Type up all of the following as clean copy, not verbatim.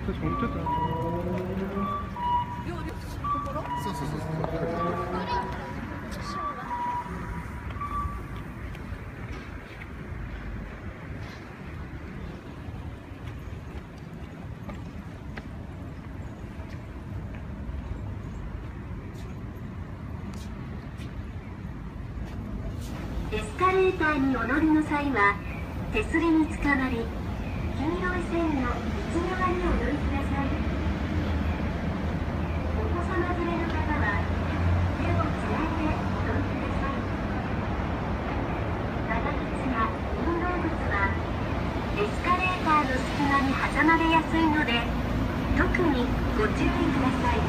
確かにちょっと。 そうそうそうそう。 エスカレーターにお乗りの際は手すりにつかまり、黄色い線の内側にお乗りください。お子様連れの方は手をつないでお乗りください。長靴や運動靴はエスカレーターの隙間に挟まれやすいので、特にご注意ください。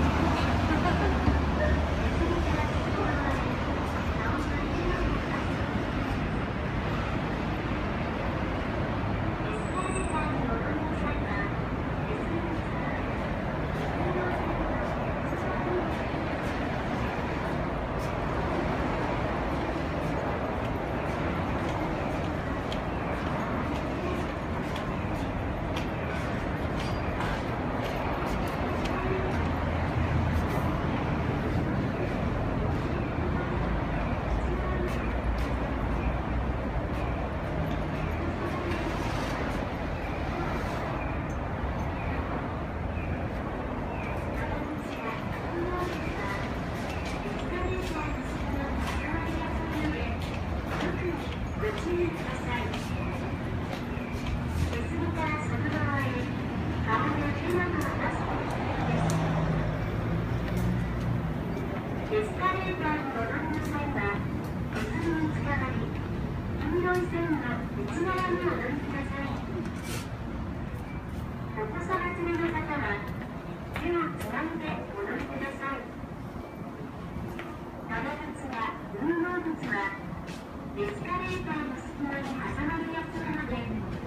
エスカレーターにお乗りの際は手すりにつかまり、黄色い線の内側にお乗りください。お子様連れの方は手をつないでお乗りください。長靴や運動靴はエスカレーターの隙間に挟まりやすいので